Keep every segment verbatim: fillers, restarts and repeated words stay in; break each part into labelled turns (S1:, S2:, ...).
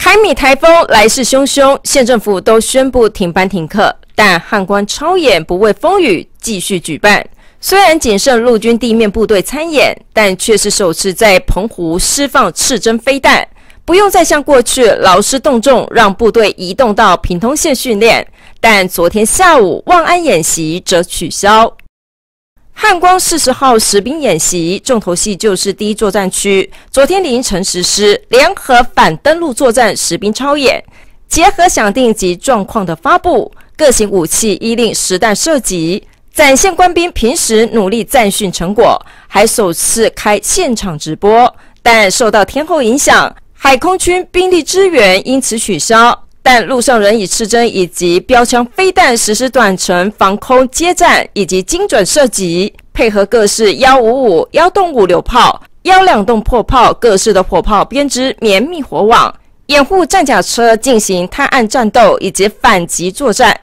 S1: 海米台风来势汹汹，县政府都宣布停班停课，但汉光超演不畏风雨继续举办。虽然仅剩陆军地面部队参演，但却是首次在澎湖释放刺针飞弹，不用再像过去劳师动众让部队移动到屏东县训练。但昨天下午望安演习则取消。汉光四十号实兵演习重头戏就是第一作战区，昨天凌晨实施联合反登陆作战实兵操演，结合响定及状况的发布，各型武器依令实弹射击，展现官兵平时努力战训成果，还首次开现场直播。但受到天候影响，海空军兵力支援因此取消。但陆上仍以刺针以及标枪飞弹实施短程防空接战以及精准射击，配合各式一五五、一洞五榴炮、一两洞破炮各式的火炮编织绵密火网，掩护战甲车进行探案战斗以及反击作战。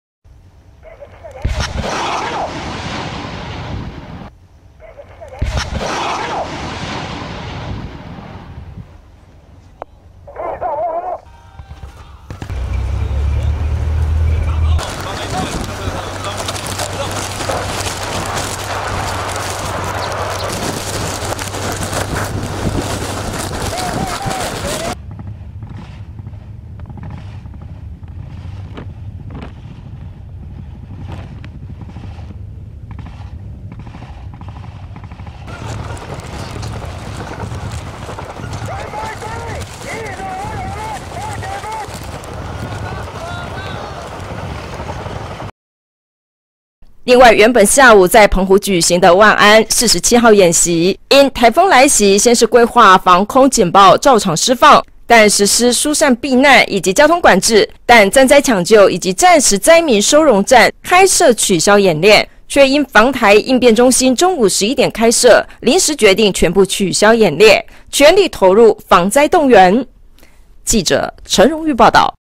S1: 另外，原本下午在澎湖举行的万安四十七号演习，因台风来袭，先是规划防空警报照常释放，但实施疏散避难以及交通管制，但赈灾抢救以及战时灾民收容站开设取消演练，却因防台应变中心中午十一点开设，临时决定全部取消演练，全力投入防灾动员。记者陈荣玉报道。